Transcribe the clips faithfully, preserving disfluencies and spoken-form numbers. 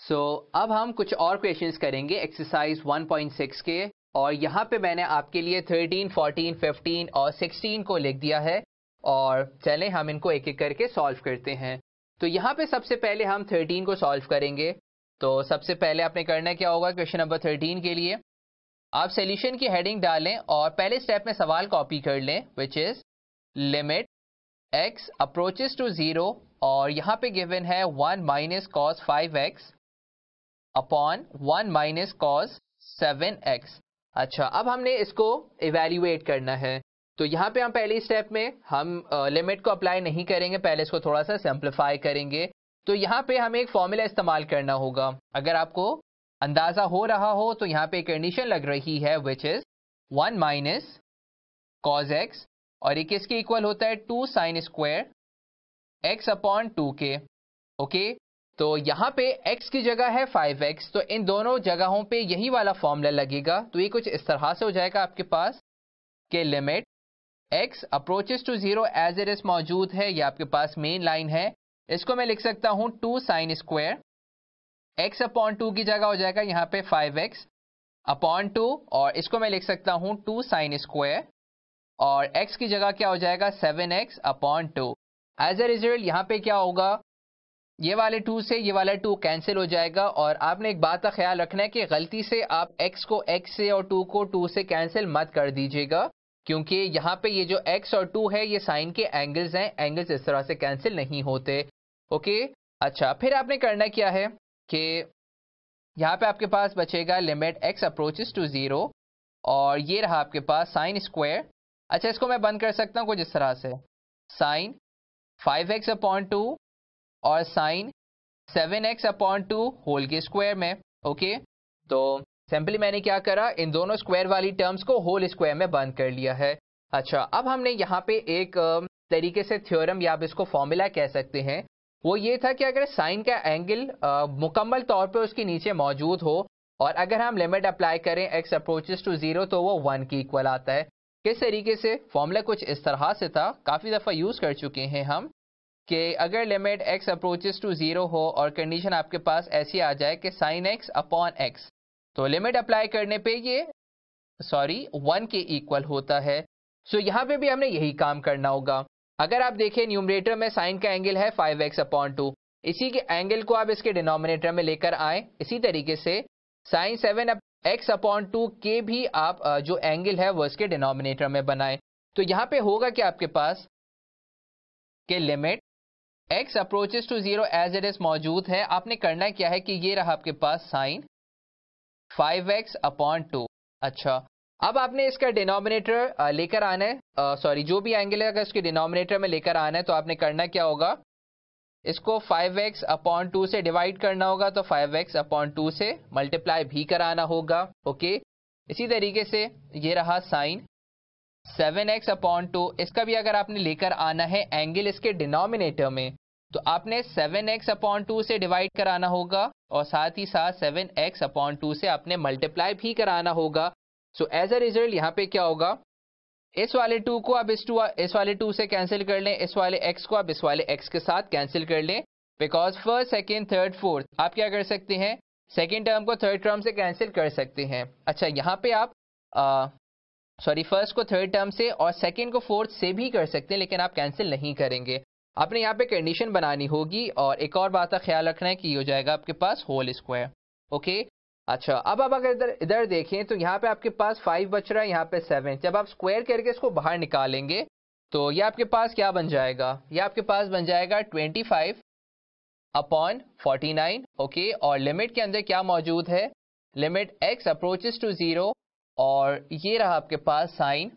सो so, अब हम कुछ और क्वेश्चंस करेंगे एक्सरसाइज वन पॉइंट सिक्स के, और यहाँ पे मैंने आपके लिए थर्टीन, फोर्टीन, फिफ्टीन और सिक्सटीन को लिख दिया है। और चलें हम इनको एक एक करके सॉल्व करते हैं। तो यहाँ पे सबसे पहले हम थर्टीन को सॉल्व करेंगे। तो सबसे पहले आपने करना क्या होगा, क्वेश्चन नंबर थर्टीन के लिए आप सॉल्यूशन की हेडिंग डालें और पहले स्टेप में सवाल कॉपी कर लें, which is limit x approaches to zero, और यहाँ पे गिवन है one minus cos five x upon one minus cos seven x. अच्छा, अब हमने इसको इवेल्युएट करना है। तो यहाँ पे हम पहले स्टेप में हम लिमिट uh, को अप्लाई नहीं करेंगे, पहले इसको थोड़ा सा सिंप्लीफाई करेंगे। तो यहाँ पे हमें एक फॉर्मूला इस्तेमाल करना होगा। अगर आपको अंदाजा हो रहा हो तो यहाँ पे एक कंडीशन लग रही है, which is one minus cos x, और ये किसके इक्वल होता है, two sine square x upon two के। ओके, तो यहाँ पे x की जगह है फाइव एक्स, तो इन दोनों जगहों पे यही वाला फॉर्मूला लगेगा। तो ये कुछ इस तरह से हो जाएगा आपके पास कि limit x approaches to zero as it is मौजूद है, ये आपके पास मेन लाइन है। इसको मैं लिख सकता हूँ two sine square x upon two की जगह हो जाएगा यहाँ पे फाइव एक्स अपॉन टू, और इसको मैं लिख सकता हूँ टू साइन स्क्वायर और x की जगह क्या हो जाएगा seven x upon two. As a result यहाँ पे क्या होगा, ये वाले टू से ये वाला टू कैंसिल हो जाएगा। और आपने एक बात का ख्याल रखना है कि गलती से आप x को x से और टू को टू से कैंसिल मत कर दीजिएगा, क्योंकि यहाँ पे ये जो x और टू है ये साइन के एंगल्स हैं, एंगल्स इस तरह से कैंसिल नहीं होते। ओके, अच्छा, फिर आपने करना क्या है कि यहाँ पे आपके पास बचेगा limit x approaches to zero, और ये रहा आपके पास साइन स्क्वायर। अच्छा, इसको मैं बंद कर सकता हूँ कुछ इस तरह से, sine five x upon two और sine seven x upon two whole के स्क्वायर में। ओके, तो सिंपली मैंने क्या करा, इन दोनों स्क्वायर वाली टर्म्स को होल स्क्वायर में बंद कर लिया है। अच्छा, अब हमने यहाँ पे एक तरीके से थ्योरम या आप इसको फॉर्मूला कह सकते हैं, वो ये था कि अगर साइन का एंगल मुकम्मल तौर पे उसके नीचे मौजूद हो और अगर हम लिमिट अप्लाई करें x अप्रोचेस टू जीरो तो वो वन की इक्वल आता है। किस तरीके से, फॉर्मूला कुछ इस तरह से था, काफ़ी दफ़ा यूज़ कर चुके हैं हम, कि अगर limit x approaches to zero हो और कंडीशन आपके पास ऐसी आ जाए कि साइन x अपॉन x, तो लिमिट अप्लाई करने पे ये सॉरी वन के इक्वल होता है। सो यहाँ पे भी हमने यही काम करना होगा। अगर आप देखें न्यूमरेटर में साइन का एंगल है फाइव एक्स अपॉन टू, इसी के एंगल को आप इसके डिनोमिनेटर में लेकर आए। इसी तरीके से sine seven x upon two के भी आप जो एंगल है वो इसके डिनोमिनेटर में बनाए। तो यहाँ पे होगा कि आपके पास कि limit x approaches to zero as it is मौजूद है। आपने करना क्या है कि ये रहा आपके पास sine five x upon two. अच्छा, अब आपने इसका डिनोमिनेटर लेकर आना है, सॉरी जो भी एंगल है अगर इसके डिनोमिनेटर में लेकर आना है तो आपने करना क्या होगा, इसको फाइव एक्स अपॉन टू से डिवाइड करना होगा, तो फाइव एक्स अपॉन टू से मल्टीप्लाई भी कराना होगा। ओके, इसी तरीके से ये रहा sine seven x upon two, इसका भी अगर आपने लेकर आना है एंगल इसके डिनोमिनेटर में, तो आपने सेवन एक्स अपॉन टू से डिवाइड कराना होगा और साथ ही साथ सेवन एक्स अपॉन टू से आपने मल्टीप्लाई भी कराना होगा। सो एज अ रिजल्ट यहाँ पे क्या होगा, इस वाले टू को आप इस टू इस वाले टू से कैंसिल कर लें, इस वाले एक्स को आप इस वाले एक्स के साथ कैंसिल कर लें, because first second third fourth आप क्या कर सकते हैं, सेकेंड टर्म को थर्ड टर्म से कैंसिल कर सकते हैं। अच्छा, यहाँ पे आप सॉरी फर्स्ट को थर्ड टर्म से और सेकेंड को फोर्थ से भी कर सकते हैं, लेकिन आप कैंसिल नहीं करेंगे। आपने यहाँ पे कंडीशन बनानी होगी, और एक और बात का ख्याल रखना है कि ये हो जाएगा आपके पास होल स्क्वायर। ओके, अच्छा, अब आप अगर इधर इधर देखें तो यहाँ पे आपके पास फाइव बच रहा है, यहाँ पे सेवन। जब आप स्क्वायर करके इसको बाहर निकालेंगे तो ये आपके पास क्या बन जाएगा, ये आपके पास बन जाएगा twenty five upon forty nine. Okay, और लिमिट के अंदर क्या मौजूद है, limit x approaches to zero, और ये रहा आपके पास sine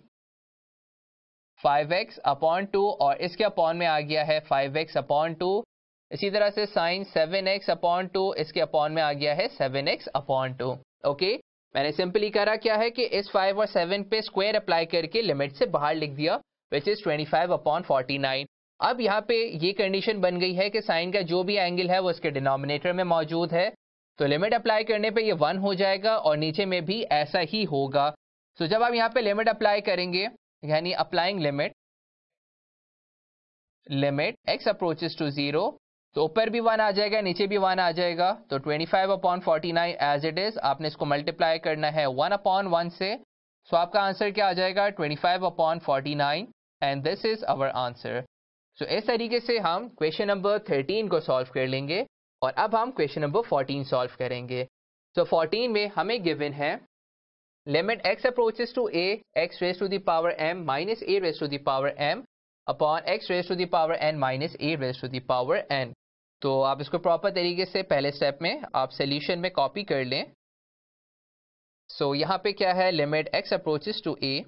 five x upon two, और इसके अपॉन में आ गया है फाइव एक्स अपॉन टू। इसी तरह से sine seven x upon two, इसके अपॉन में आ गया है seven x upon two. Okay, मैंने सिंपली करा क्या है कि इस फाइव और सेवन पे स्क्वायर अप्लाई करके लिमिट से बाहर लिख दिया, which is twenty five upon forty nine. अब यहाँ पे ये कंडीशन बन गई है कि साइन का जो भी एंगल है वो इसके डिनोमिनेटर में मौजूद है, तो लिमिट अप्लाई करने पे ये वन हो जाएगा और नीचे में भी ऐसा ही होगा। तो जब आप यहाँ पे लिमिट अप्लाई करेंगे, यानी applying limit limit x approaches to zero तो ऊपर भी वन आ जाएगा, नीचे भी वन आ जाएगा। तो twenty five upon forty nine as it is, आपने इसको मल्टीप्लाई करना है वन अपॉन वन से। सो so, आपका आंसर क्या आ जाएगा? Twenty five upon forty nine, and this is our answer. So इस तरीके से हम क्वेश्चन नंबर थर्टीन को सॉल्व कर लेंगे। और अब हम क्वेश्चन नंबर फोर्टीन सॉल्व करेंगे। सो so, फोर्टीन में हमें गिवन है limit x approaches to a, x raise to the power m minus a raise to the power m upon x raise to the power n minus a raise to the power n। तो आप इसको proper तरीके से पहले step में आप solution में copy कर लें। सो so, यहाँ पे क्या है? Limit x approaches to a,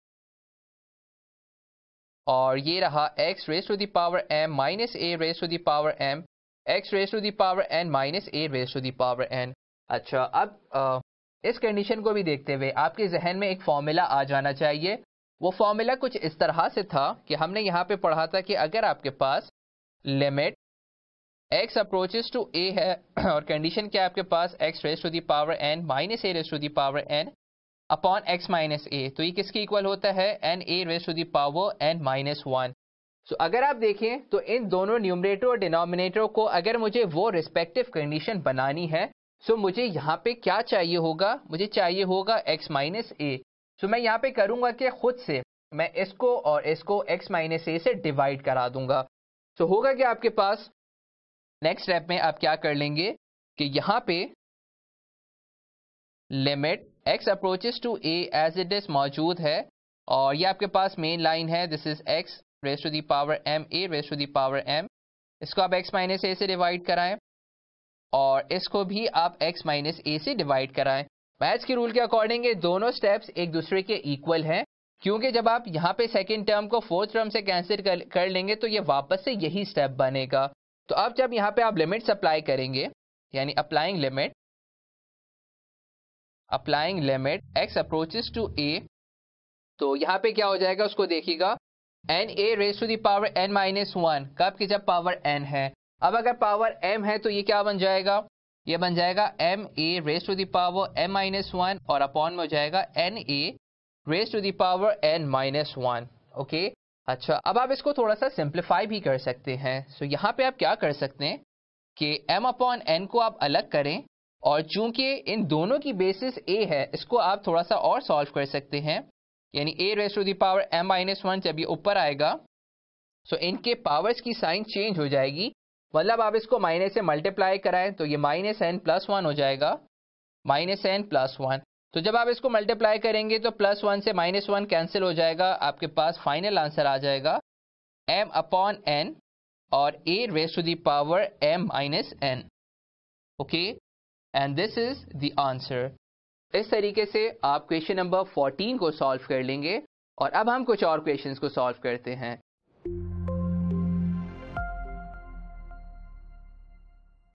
और ये रहा x raise to the power m minus a raise to the power m, x raise to the power n minus a raise to the power n। अच्छा, अब आ, इस condition को भी देखते हुए आपके जहन में एक फॉर्मूला आ जाना चाहिए। वो फॉर्मूला कुछ इस तरह से था कि हमने यहाँ पे पढ़ा था कि अगर आपके पास limit x approaches to a है और कंडीशन क्या है आपके पास x raise to the power n minus a raise to the power n upon x minus a, तो ये किसके इक्वल होता है? n a raise to the power n minus one. So अगर आप देखें तो इन दोनों न्यूमरेटर और डिनोमिनेटर को अगर मुझे वो रिस्पेक्टिव कंडीशन बनानी है, सो so, मुझे यहाँ पे क्या चाहिए होगा? मुझे चाहिए होगा x माइनस ए। सो मैं यहाँ पे करूँगा कि खुद से मैं इसको और इसको x माइनस ए से डिवाइड करा दूंगा। सो so, होगा कि आपके पास नेक्स्ट स्टेप में आप क्या कर लेंगे कि यहाँ पे limit x approaches to a as it is मौजूद है, और ये आपके पास मेन लाइन है, this is x raise to the power m a raise to the power m। इसको आप x माइनस ए से डिवाइड कराएं और इसको भी आप x माइनस ए से डिवाइड कराएं। मैथ्स के रूल के अकॉर्डिंग ये दोनों स्टेप्स एक दूसरे के इक्वल हैं, क्योंकि जब आप यहाँ पे सेकंड टर्म को फोर्थ टर्म से कैंसिल कर, कर लेंगे तो ये वापस से यही स्टेप बनेगा। तो अब जब यहाँ पे आप लिमिट्स अप्लाई करेंगे, यानी applying limit applying limit x approaches to a, तो यहाँ पे क्या हो जाएगा उसको देखिएगा, n a raise to the power n minus one, कब की? जब पावर n है। अब अगर पावर m है तो ये क्या बन जाएगा? ये बन जाएगा m a raise to the power m minus one, और अपॉन में हो जाएगा n a raise to the power n minus one. Okay, अच्छा, अब आप इसको थोड़ा सा सिंप्लीफाई भी कर सकते हैं। सो so, यहाँ पे आप क्या कर सकते हैं कि m अपॉन n को आप अलग करें, और चूंकि इन दोनों की बेसिस a है, इसको आप थोड़ा सा और सॉल्व कर सकते हैं, यानी a raise to the power m minus one जब ये ऊपर आएगा, सो so, इनके पावर्स की साइन चेंज हो जाएगी। मतलब आप इसको माइनस से मल्टीप्लाई कराएं तो ये माइनस एन प्लस वन हो जाएगा, माइनस एन प्लस वन। तो जब आप इसको मल्टीप्लाई करेंगे तो प्लस वन से माइनस वन कैंसिल हो जाएगा, आपके पास फाइनल आंसर आ जाएगा m अपॉन n और a raise to the power m minus n। Okay, and this is the answer. इस तरीके से आप क्वेश्चन नंबर फोर्टीन को सॉल्व कर लेंगे। और अब हम कुछ और क्वेश्चंस को सॉल्व करते हैं।